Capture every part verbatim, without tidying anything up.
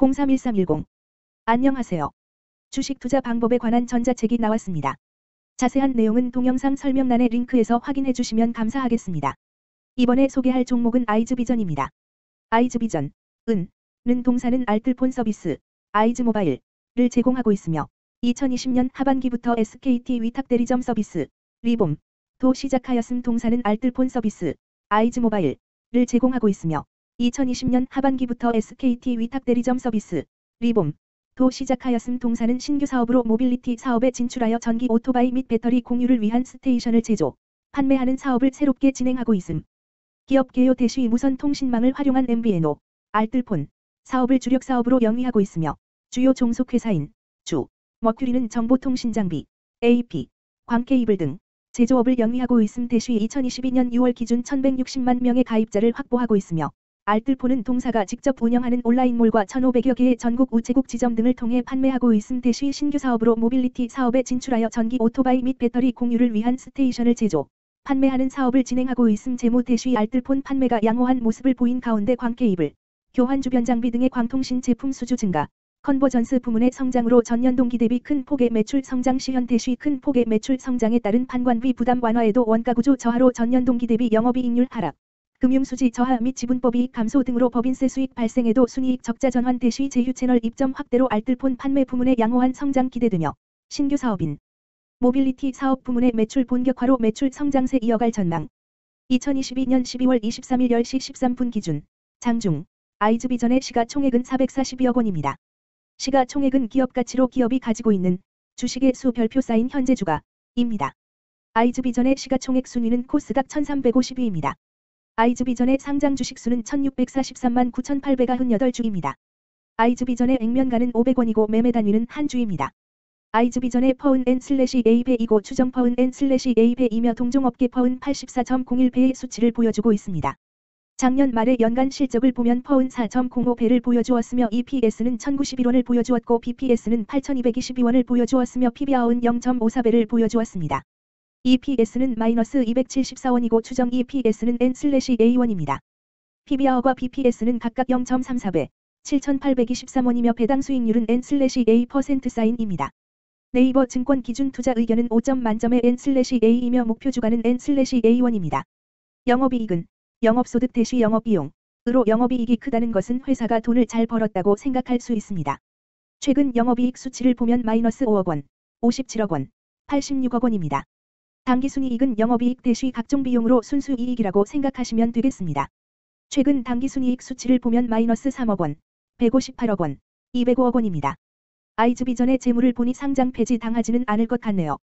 공삼일삼일공. 안녕하세요. 주식 투자 방법에 관한 전자책이 나왔습니다. 자세한 내용은 동영상 설명란의 링크에서 확인해 주시면 감사하겠습니다. 이번에 소개할 종목은 아이즈비전입니다. 아이즈비전, 은, 는 동사는 알뜰폰 서비스, 아이즈모바일을 제공하고 있으며 이천이십 년 하반기부터 에스케이티 위탁대리점 서비스, 리봄, 도 시작하였음. 동사는 알뜰폰 서비스, 아이즈모바일을 제공하고 있으며 이천이십 년 하반기부터 에스케이티 위탁대리점 서비스, 리봄, 도 시작하였음. 동사는 신규 사업으로 모빌리티 사업에 진출하여 전기 오토바이 및 배터리 공유를 위한 스테이션을 제조, 판매하는 사업을 새롭게 진행하고 있음. 기업 개요 대시 무선 통신망을 활용한 엠비에노, 알뜰폰 사업을 주력 사업으로 영위하고 있으며 주요 종속회사인 주, 머큐리는 정보통신 장비, 에이피, 광케이블 등 제조업을 영위하고 있음. 대시 이천이십이 년 유월 기준 천백육십만 명의 가입자를 확보하고 있으며 알뜰폰은 동사가 직접 운영하는 온라인몰과 천오백여 개의 전국 우체국 지점 등을 통해 판매하고 있음. 대시 신규 사업으로 모빌리티 사업에 진출하여 전기 오토바이 및 배터리 공유를 위한 스테이션을 제조, 판매하는 사업을 진행하고 있음. 재무 대시 알뜰폰 판매가 양호한 모습을 보인 가운데 광케이블, 교환 주변 장비 등의 광통신 제품 수주 증가, 컨버전스 부문의 성장으로 전년 동기 대비 큰 폭의 매출 성장 시현 대시 큰 폭의 매출 성장에 따른 판관비 부담 완화에도 원가구조 저하로 전년 동기 대비 영업이익률 하락, 금융수지 저하 및 지분법이익 감소 등으로 법인세 수익 발생에도 순이익 적자 전환 대시 제휴 채널 입점 확대로 알뜰폰 판매 부문의 양호한 성장 기대되며 신규 사업인 모빌리티 사업 부문의 매출 본격화로 매출 성장세 이어갈 전망. 이천이십이 년 십이월 이십삼일 열 시 십삼 분 기준 장중 아이즈비전의 시가총액은 사백사십이억 원입니다. 시가총액은 기업가치로 기업이 가지고 있는 주식의 수 별표 쌓인 현재 주가입니다. 아이즈비전의 시가총액 순위는 코스닥 천삼백오십 위입니다. 아이즈비전의 상장 주식수는 천육백사십삼만 구천팔백구십팔 주입니다. 아이즈비전의 액면가는 오백 원이고 매매 단위는 한 주입니다. 아이즈비전의 퍼은 엔 슬래시 에이 배이고 추정 퍼은 엔 슬래시 에이 배이며 동종업계 퍼은 팔십사 점 공일 배의 수치를 보여주고 있습니다. 작년 말의 연간 실적을 보면 퍼은 사 점 공오 배를 보여주었으며 이피에스는 천구십일 원을 보여주었고 비피에스는 팔천이백이십이 원을 보여주었으며 피비알은 영 점 오사 배를 보여주었습니다. 이피에스는 마이너스 이백칠십사 원이고 추정 이피에스는 엔 슬래시 에이 원입니다. 피비알과 비피에스는 각각 영 점 삼사 배, 칠천팔백이십삼 원이며 배당 수익률은 엔 슬래시 에이 퍼센트 사인입니다. 네이버 증권 기준 투자 의견은 오 점 만점의 엔 슬래시 에이이며 목표 주가는 엔 슬래시 에이 원입니다. 영업이익은 영업소득 대시 영업비용으로 영업이익이 크다는 것은 회사가 돈을 잘 벌었다고 생각할 수 있습니다. 최근 영업이익 수치를 보면 마이너스 오억 원, 오십칠억 원, 팔십육억 원입니다. 당기순이익은 영업이익 대시 각종 비용으로 순수이익이라고 생각하시면 되겠습니다. 최근 당기순이익 수치를 보면 마이너스 삼억 원, 백오십팔억 원, 이백오억 원입니다. 아이즈비전의 재물을 보니 상장 폐지 당하지는 않을 것 같네요.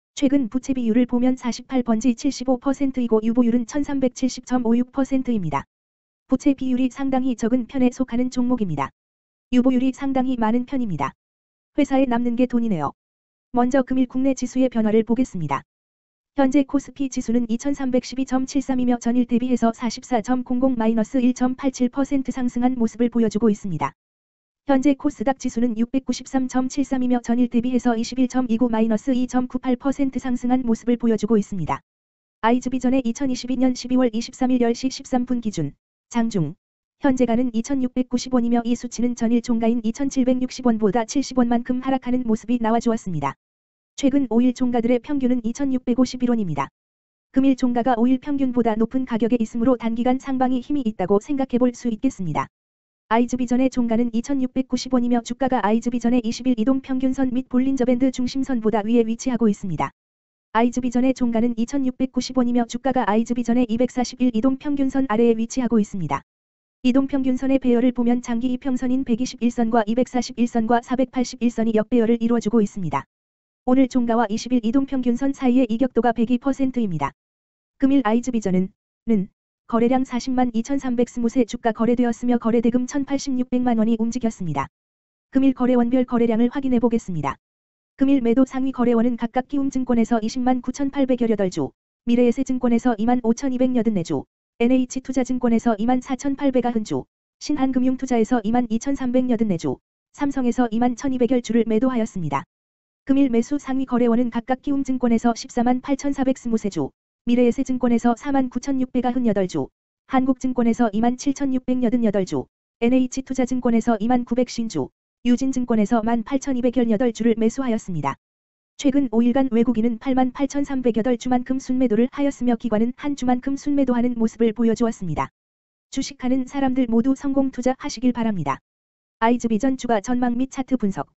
최근 부채 비율을 보면 사십팔 번지 칠십오 퍼센트이고 유보율은 천삼백칠십 점 오육 퍼센트입니다. 부채 비율이 상당히 적은 편에 속하는 종목입니다. 유보율이 상당히 많은 편입니다. 회사에 남는 게 돈이네요. 먼저 금일 국내 지수의 변화를 보겠습니다. 현재 코스피 지수는 이천삼백십이 점 칠삼이며 전일 대비해서 사십사 점 공공 마이너스 일 점 팔칠 퍼센트 상승한 모습을 보여주고 있습니다. 현재 코스닥 지수는 육백구십삼 점 칠삼이며 전일 대비해서 이십일 점 이구 마이너스 이 점 구팔 퍼센트 상승한 모습을 보여주고 있습니다. 아이즈비전의 이천이십이 년 십이월 이십삼일 열 시 십삼 분 기준 장중 현재가는 이천육백구십 원이며 이 수치는 전일 종가인 이천칠백육십 원보다 칠십 원만큼 하락하는 모습이 나와주었습니다. 최근 오 일 종가들의 평균은 이천육백오십일 원입니다. 금일 종가가 오 일 평균보다 높은 가격에 있으므로 단기간 상방이 힘이 있다고 생각해 볼 수 있겠습니다. 아이즈비전의 종가는 이천육백구십 원이며 주가가 아이즈비전의 이십 일 이동평균선 및 볼린저밴드 중심선보다 위에 위치하고 있습니다. 아이즈비전의 종가는 이천육백구십 원이며 주가가 아이즈비전의 이백사십일 이동평균선 아래에 위치하고 있습니다. 이동평균선의 배열을 보면 장기 이평선인 백이십일 선과 이백사십일 선과 사백팔십일 선이 역배열을 이루어주고 있습니다. 오늘 종가와 이십 일 이동평균선 사이의 이격도가 백이 퍼센트입니다. 금일 아이즈비전은 는 거래량 사십만 이천삼백이십 세 주가 거래되었으며 거래대금 천팔십육백만 원이 움직였습니다. 금일 거래원별 거래량을 확인해 보겠습니다. 금일 매도 상위 거래원은 각각 키움증권에서 이십만 구천팔백팔십팔 주, 미래에셋증권에서 이만 오천이백팔십사 주, 엔에이치투자증권에서 이만 사천팔백구십 주, 신한금융투자에서 이만 이천삼백팔십사 주, 삼성에서 이만 천이백 주를 매도하였습니다. 금일 매수 상위 거래원은 각각 키움증권에서 십사만 팔천사백이십 세 주, 미래에셋증권에서 사만 구천육백구십팔 주, 한국증권에서 이만 칠천육백팔십팔 주, 엔에이치투자증권에서 이만 구백오십 주, 유진증권에서 만 팔천이백십팔 주를 매수하였습니다. 최근 오 일간 외국인은 팔만 팔천삼백팔 주만큼 순매도를 하였으며 기관은 한 주만큼 순매도하는 모습을 보여주었습니다. 주식하는 사람들 모두 성공 투자하시길 바랍니다. 아이즈비전 주가 전망 및 차트 분석